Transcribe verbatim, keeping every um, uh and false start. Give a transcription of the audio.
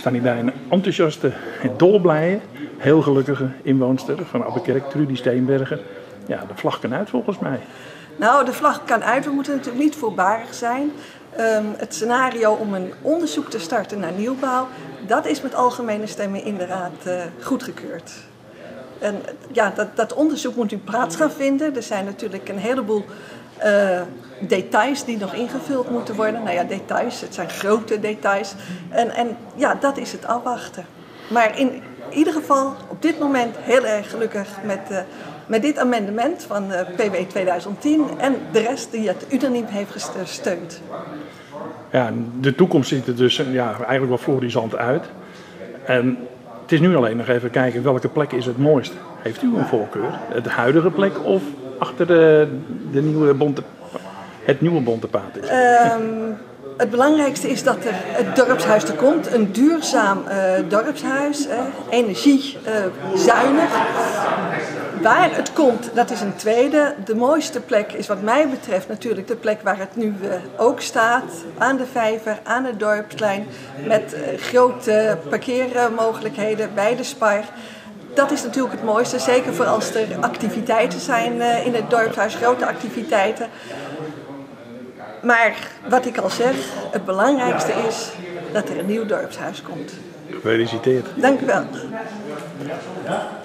staan hier bij een enthousiaste, dolblije, heel gelukkige inwoonster van Abbekerk, Trudy Steenbergen. Ja, de vlag kan uit volgens mij. Nou, de vlag kan uit. We moeten natuurlijk niet voorbarig zijn. Um, het scenario om een onderzoek te starten naar nieuwbouw, dat is met algemene stemmen in de raad uh, goedgekeurd. En ja, dat, dat onderzoek moet nu plaats gaan vinden. Er zijn natuurlijk een heleboel uh, details die nog ingevuld moeten worden. Nou ja, details, het zijn grote details. En, en ja, dat is het afwachten. Maar in ieder geval op dit moment heel erg gelukkig met, uh, met dit amendement van uh, P W tweeduizend tien en de rest die het unaniem heeft gesteund. Ja, de toekomst ziet er dus ja, eigenlijk wel florisant uit. En het is nu alleen nog even kijken welke plek is het mooist. Heeft u een voorkeur? Het huidige plek of achter de, de nieuwe bonte, het nieuwe Bontepaard is? Um, het belangrijkste is dat er het dorpshuis er komt. Een duurzaam uh, dorpshuis, uh, energiezuinig. Uh, Waar het komt, dat is een tweede. De mooiste plek is wat mij betreft natuurlijk de plek waar het nu uh, ook staat. Aan de vijver, aan het dorpsplein. Met uh, grote parkeermogelijkheden bij de Spar. Dat is natuurlijk het mooiste, zeker voor als er activiteiten zijn uh, in het dorpshuis, grote activiteiten. Maar wat ik al zeg, het belangrijkste is dat er een nieuw dorpshuis komt. Gefeliciteerd. Dank u wel.